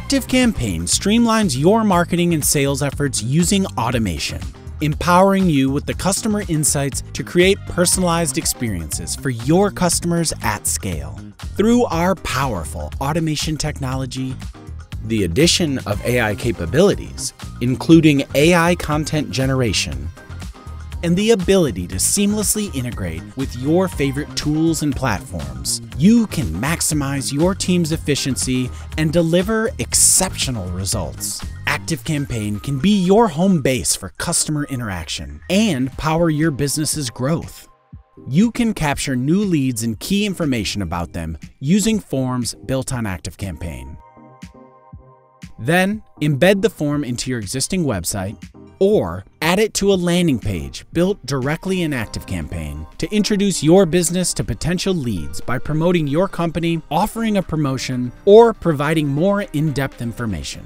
ActiveCampaign streamlines your marketing and sales efforts using automation, empowering you with the customer insights to create personalized experiences for your customers at scale. Through our powerful automation technology, the addition of AI capabilities, including AI content generation, and the ability to seamlessly integrate with your favorite tools and platforms, you can maximize your team's efficiency and deliver exceptional results. ActiveCampaign can be your home base for customer interaction and power your business's growth. You can capture new leads and key information about them using forms built on ActiveCampaign. Then, embed the form into your existing website or add it to a landing page built directly in ActiveCampaign to introduce your business to potential leads by promoting your company, offering a promotion, or providing more in-depth information.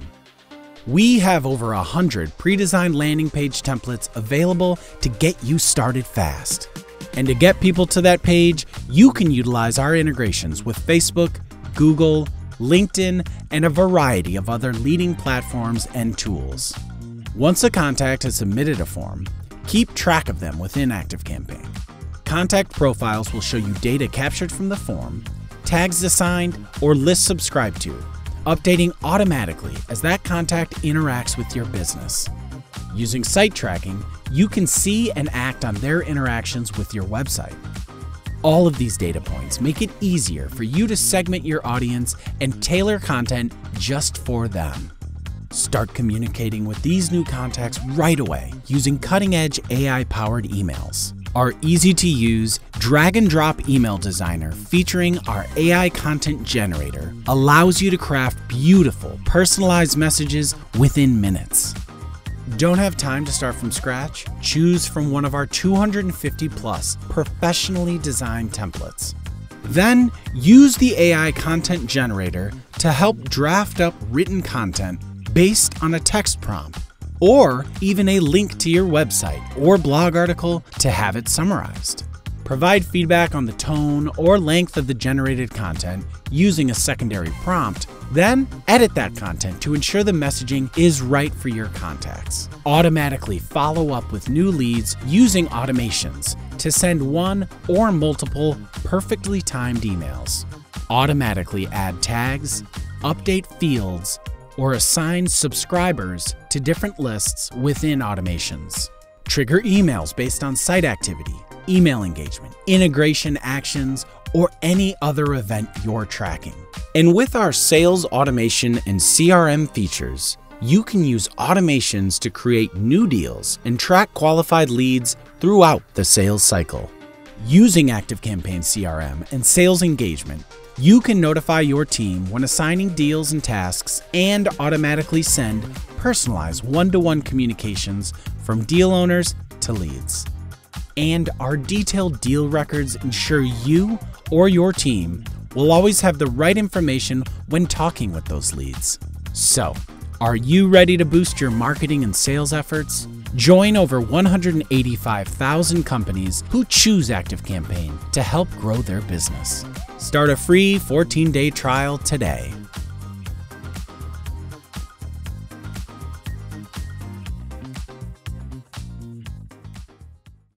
We have over 100 pre-designed landing page templates available to get you started fast. And to get people to that page, you can utilize our integrations with Facebook, Google, LinkedIn, and a variety of other leading platforms and tools. Once a contact has submitted a form, keep track of them within ActiveCampaign. Contact profiles will show you data captured from the form, tags assigned, or lists subscribed to, updating automatically as that contact interacts with your business. Using site tracking, you can see and act on their interactions with your website. All of these data points make it easier for you to segment your audience and tailor content just for them. Start communicating with these new contacts right away using cutting-edge AI-powered emails. Our easy-to-use drag-and-drop email designer featuring our AI content generator allows you to craft beautiful, personalized messages within minutes. Don't have time to start from scratch? Choose from one of our 250+ professionally designed templates. Then use the AI content generator to help draft up written content based on a text prompt, or even a link to your website or blog article to have it summarized. Provide feedback on the tone or length of the generated content using a secondary prompt, then edit that content to ensure the messaging is right for your contacts. Automatically follow up with new leads using automations to send one or multiple perfectly timed emails. Automatically add tags, update fields, or assign subscribers to different lists within automations. Trigger emails based on site activity, email engagement, integration actions, or any other event you're tracking. And with our sales automation and CRM features, you can use automations to create new deals and track qualified leads throughout the sales cycle. Using ActiveCampaign CRM and sales engagement, you can notify your team when assigning deals and tasks and automatically send personalized one-to-one communications from deal owners to leads. And our detailed deal records ensure you or your team will always have the right information when talking with those leads. So, are you ready to boost your marketing and sales efforts? Join over 185,000 companies who choose ActiveCampaign to help grow their business. Start a free 14-day trial today.